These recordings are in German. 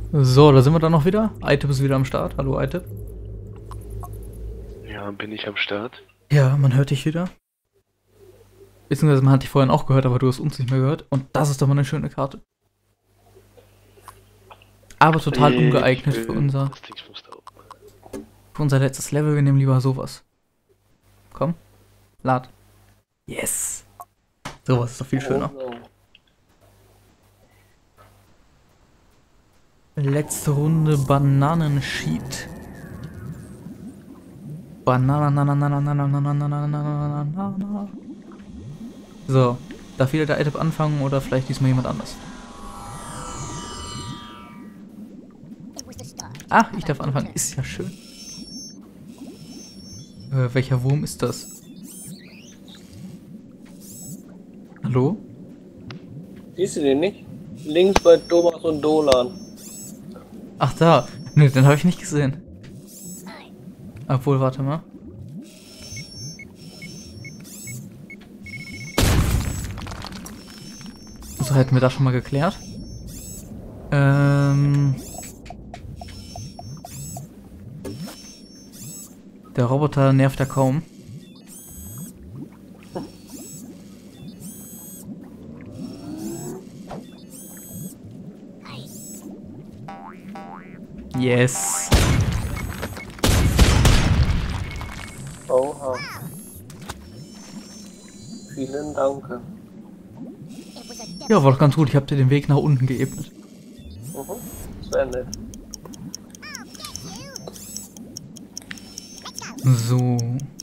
So, da sind wir dann noch wieder. Itep ist wieder am Start. Hallo Itep. Ja, bin ich am Start? Ja, man hört dich wieder. Beziehungsweise man hat dich vorhin auch gehört, aber du hast uns nicht mehr gehört. Und das ist doch mal eine schöne Karte. Aber total ungeeignet für unser letztes Level. Wir nehmen lieber sowas. Komm, lad. Yes. Sowas ist doch viel schöner. Letzte Runde Bananensheet. Banana. So, darf wieder der Itep anfangen oder vielleicht diesmal jemand anders? Ach, ich darf anfangen. Ist ja schön. Welcher Wurm ist das? Hallo? Siehst du den nicht? Links bei Thomas und Dolan. Ach da. Ne, den habe ich nicht gesehen. Obwohl, warte mal. So, hätten wir das schon mal geklärt. Der Roboter nervt ja kaum. Yes. Oha. Vielen Dank. Ja, war doch ganz gut. Ich habe dir den Weg nach unten geebnet. Sehr nett. So.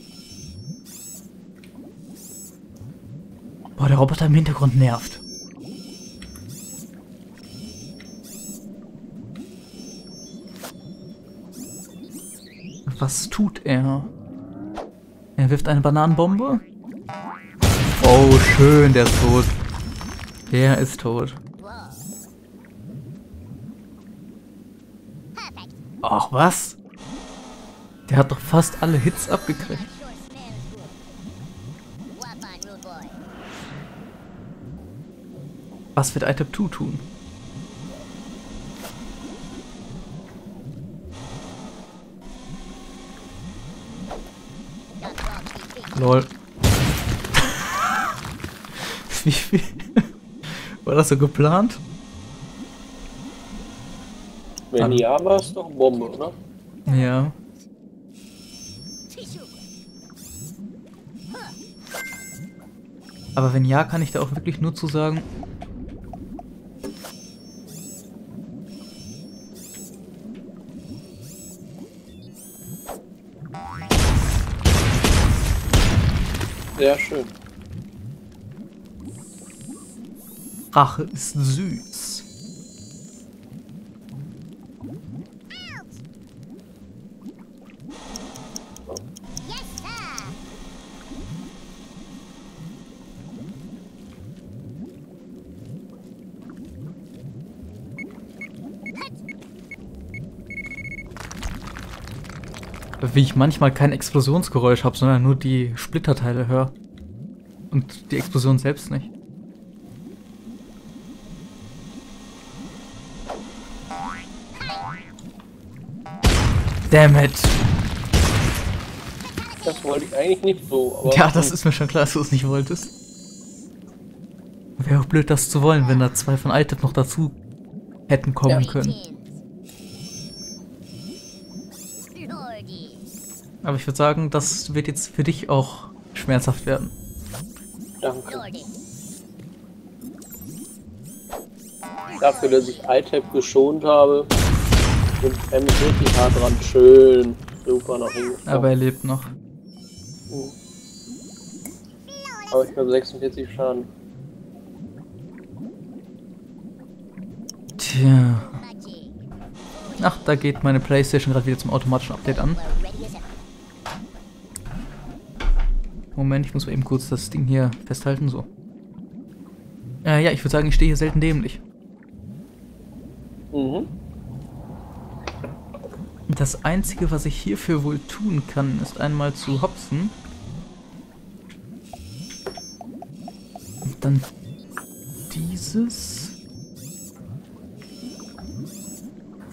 Boah, der Roboter im Hintergrund nervt. Was tut er? Er wirft eine Bananenbombe. Oh, schön, der ist tot. Der ist tot. Ach, was? Der hat doch fast alle Hits abgekriegt. Was wird Itep 2 tun? Lol. Wie viel? War das so geplant? Wenn ja, war es doch Bombe, oder? Ja. Aber wenn ja, kann ich da auch wirklich nur zu sagen. Sehr schön. Rache ist süß. Wie ich manchmal kein Explosionsgeräusch habe, sondern nur die Splitterteile höre. Und die Explosion selbst nicht. Damn it. Das wollte ich eigentlich nicht so, aber... Ja, das ist mir schon klar, dass du es nicht wolltest. Wäre auch blöd, das zu wollen, wenn da zwei von Itep noch dazu hätten kommen können. Aber ich würde sagen, das wird jetzt für dich auch schmerzhaft werden. Danke. Dafür, dass ich Itep geschont habe, und er mich wirklich hart dran. Schön. Super noch hingekommen. Aber er lebt noch. Aber ich habe 46 Schaden. Tja. Ach, da geht meine Playstation gerade wieder zum automatischen Update an. Moment, ich muss mal eben kurz das Ding hier festhalten, so. Ja, ich würde sagen, ich stehe hier selten dämlich. Das Einzige, was ich hierfür wohl tun kann, ist einmal zu hopsen. Und dann dieses.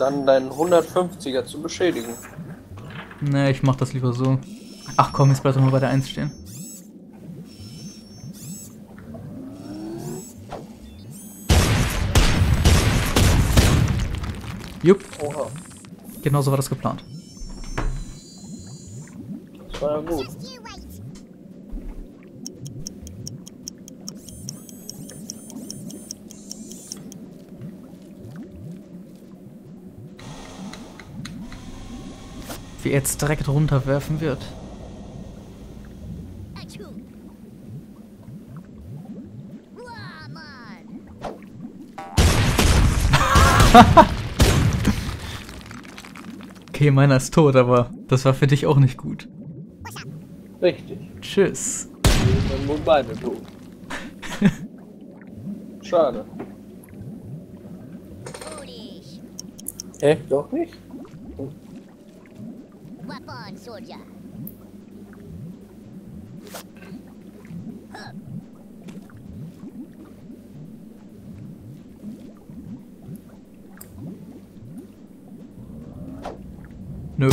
dann deinen 150er zu beschädigen. Ne, ich mach das lieber so. Ach komm, jetzt bleib doch mal bei der 1 stehen. Jupp, Oha, genau so war das geplant. das war ja gut. Wie er jetzt direkt runterwerfen wird. Okay, meiner ist tot, aber das war für dich auch nicht gut. Richtig. Tschüss. Dann wurden beide tot. Schade. Hä? Doch nicht? Weapon, soldier. Nö.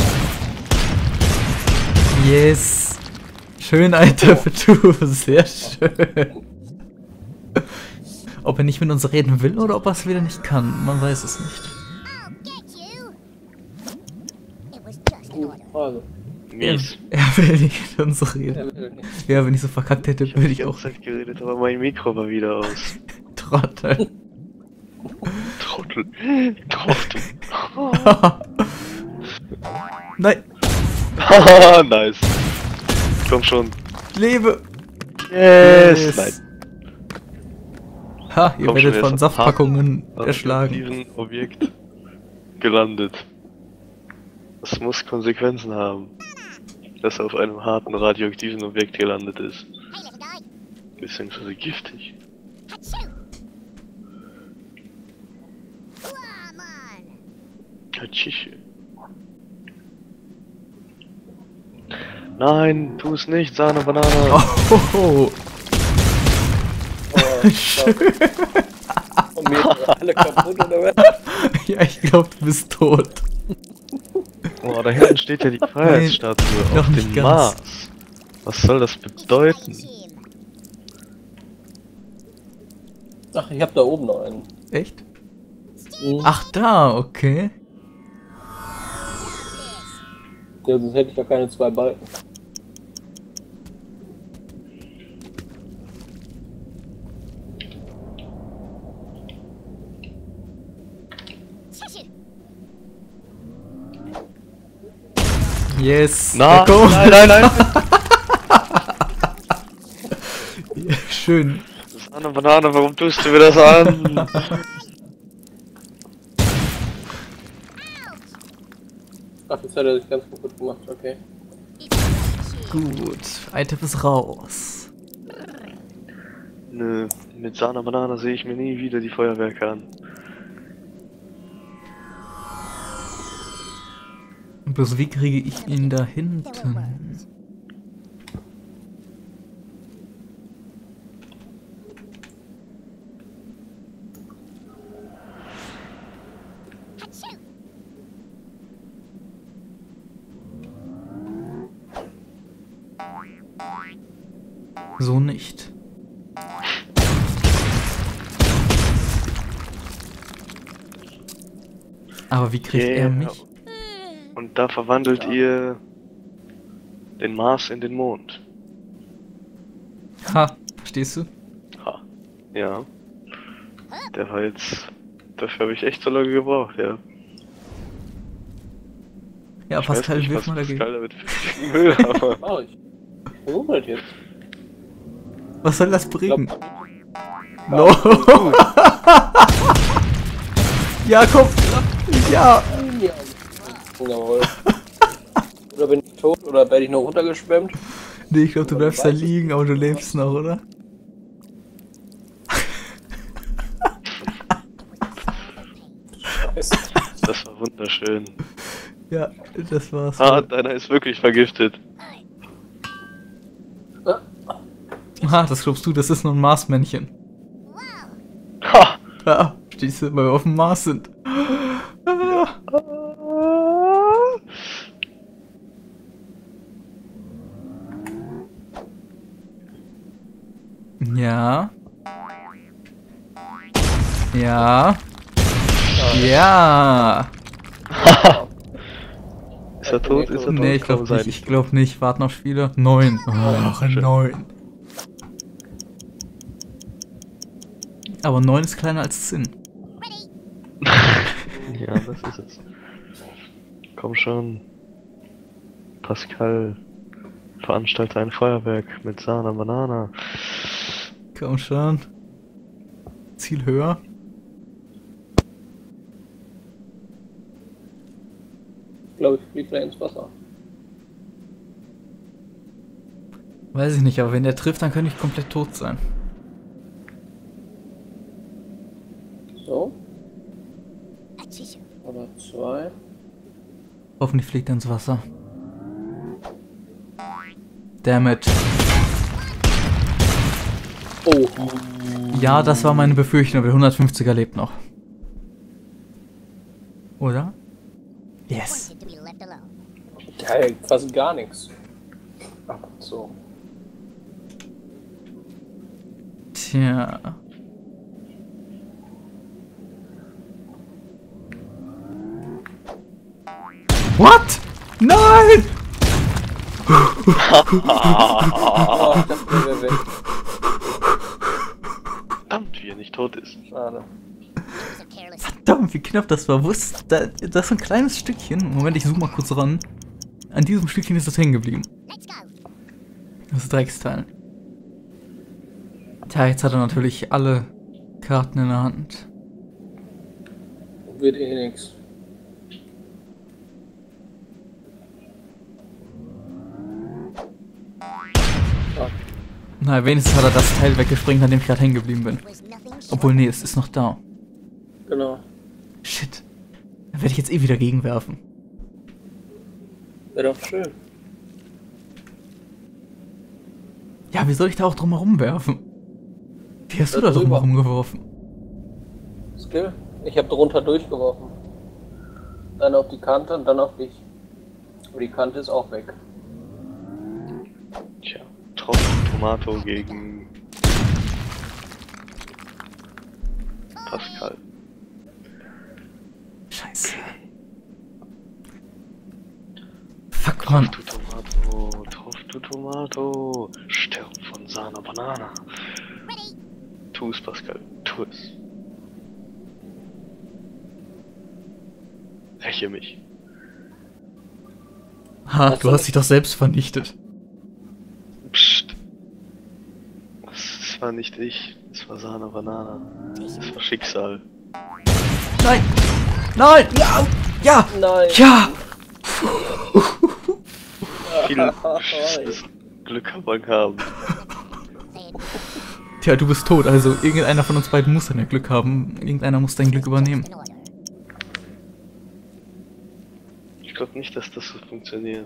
Yes. Schön, Alter, für du. Sehr schön. Ob er nicht mit uns reden will oder ob er es wieder nicht kann, man weiß es nicht. I'll get you. It was just an Gute order. Frage. Mies. Er will nicht mit uns reden. Er will nicht. Ja, wenn ich so verkackt hätte, Ich hab würde die ich auch. ganze Zeit geredet, aber mein Mikro war wieder aus. Trottel. Trottel. Trottel. Nein, Haha, nice. Komm schon. lebe! Yes. Nein. Ha, ihr Komm werdet schon, von jetzt Saftpackungen An erschlagen. diesem Objekt gelandet. Das muss Konsequenzen haben, dass er auf einem harten radioaktiven Objekt gelandet ist. Hey, little guy. Beziehungsweise giftig. Achoo. Come on. Hatschiche. Nein, tu es nicht, Sahne, Banane. Oh, Oh, schade. Und mir sind alle kaputt oder was? ja, ich glaube, du bist tot. Oh, da hinten steht ja die Freiheitsstatue noch auf nicht dem ganz. Mars. Was soll das bedeuten? Shame. Ach, ich hab da oben noch einen. Echt? Mhm. Ach, da, okay. Ja, sonst hätte ich ja keine zwei Balken. Shoo. Yes. Na, komm. nein, nein, nein. Ja, schön. Sahne, Banane, warum tust du mir das an? Ach, jetzt hat er sich ganz kaputt gemacht, okay. It's a shame. Gut, Item ist raus. Nö, mit Sahne, Banane sehe ich mir nie wieder die Feuerwerke an. Bloß wie kriege ich ihn da hinten? Achoo. So nicht. Aber wie kriegt er mich? Und da verwandelt ihr den Mars in den Mond. Ha, verstehst du? Ha. Ja. Der war jetzt. Dafür habe ich echt so lange gebraucht, ja. Ja, Ich weiß Pascal, nicht, wirf was mal dagegen. Pascal damit bewegen will, aber. Mach ich. Versuch halt jetzt. Was soll das Ich bringen? glaub, No. Ja, komm. Ja. Jawohl. Oder bin ich tot oder werde ich noch runtergeschwemmt? Nee, ich glaube, du bleibst da liegen, aber du lebst noch, oder? Scheiße. Das war wunderschön. Ja, das war's. Ah, deiner ist wirklich vergiftet. Ah, das glaubst du, das ist nur ein Marsmännchen. Wow. Ha! Ja, stehst du, weil wir auf dem Mars sind. Ah, Ja. Ja. Ist er tot? Ist er tot? Nee, ich glaube nicht. Ich glaube nicht. Warten noch Spieler. 9. Ach, 9. Aber 9 ist kleiner als 10. Ja, das ist es. Komm schon. Pascal, veranstalte ein Feuerwerk mit Sahne Banana. Komm schon. Ziel höher. Ich glaube, ich fliege gleich ins Wasser. Weiß ich nicht, aber wenn der trifft, dann könnte ich komplett tot sein. So. Oder 2. Hoffentlich fliegt er ins Wasser. Dammit. Oh. Ja, das war meine Befürchtung, aber der 150er lebt noch. Oder? Yes. Wanted to be left alone. Geil, fast gar nichts. Ach so. Tja. What? Nein! Oh, ich dachte, der wäre weg. Verdammt, wie er nicht tot ist. Schade. So careless. Verdammt, wie knapp das war. Wo ist da, das ist ein kleines Stückchen. Moment, ich zoome mal kurz ran. An diesem Stückchen ist es hängen geblieben. Let's go. Das Drecksteil. Tja, jetzt hat er natürlich alle Karten in der Hand. Wird eh nix. Na, wenigstens hat er das Teil weggesprengt, an dem ich gerade hängen geblieben bin. Was nothing short. Obwohl, nee, es ist noch da. Genau. Shit. Da werde ich jetzt eh wieder gegenwerfen. Wäre doch schön. Ja, wie soll ich da auch drum herum werfen? Wie hast du Da da drum drüber. herum geworfen? Skill. Ich habe drunter durchgeworfen. Dann auf die Kante und dann auf dich. Aber die Kante ist auch weg. Tja, Tropfen Tomato gegen Pascal. Scheiße. Fuck, Mann. Drauf du Tomato, stirb von Sahne Banana. Ready. Tu es, Pascal, tu es. Räche mich. Ha, du hast dich doch selbst vernichtet. Psst. Das war nicht ich, das war Sahne Banana. Das war Schicksal. Nein! Nein! Ja! Ja! Nein. Ja! Viel Glück kann man haben. Say it. Tja, du bist tot, also irgendeiner von uns beiden muss dein Glück haben. Irgendeiner muss dein Glück übernehmen. In order. Ich glaube nicht, dass das so funktioniert.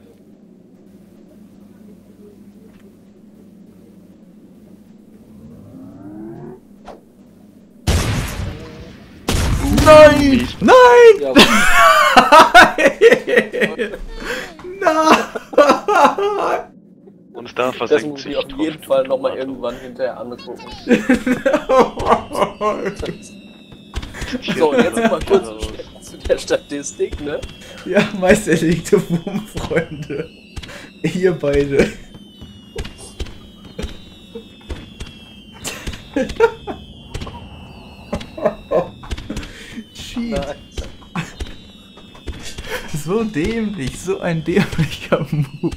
Nein! Nein! Ja, Nein! Und da das versenkt muss sich ich auf Tropfen jeden Fall nochmal Tomato. irgendwann hinterher angucken. Hier So, und jetzt ist mal er kurz raus. zu der Statistik, ne? Ja, meist erlegte Wurmfreunde. Ihr beide. Cheat. Nein. So dämlich, so ein dämlicher Move.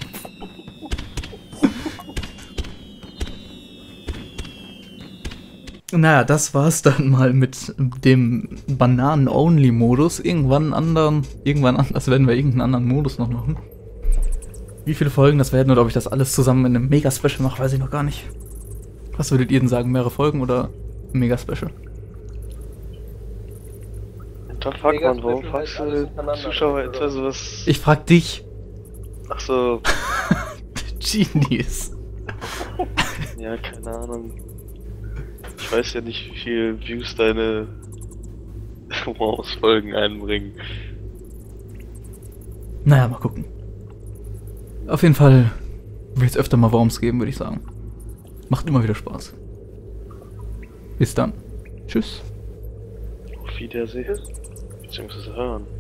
Naja, das war's dann mal mit dem Bananen-Only-Modus. Irgendwann anders werden wir irgendeinen anderen Modus noch machen. Wie viele Folgen das werden oder ob ich das alles zusammen in einem Mega-Special mache, weiß ich noch gar nicht. Was würdet ihr denn sagen, mehrere Folgen oder ein Mega-Special? Da fragt man, warum Mega fragst Special heißt alles du hintereinander, Zuschauer oder? etwas, was... Ich frag dich. Ach so, Genies. ja, keine Ahnung. Ich weiß ja nicht, wie viel Views deine Worms-Folgen einbringen. Naja, mal gucken. Auf jeden Fall wird es öfter mal Worms geben, würde ich sagen. Macht immer wieder Spaß. Bis dann. Tschüss. Auf Wiedersehen. Beziehungsweise hören.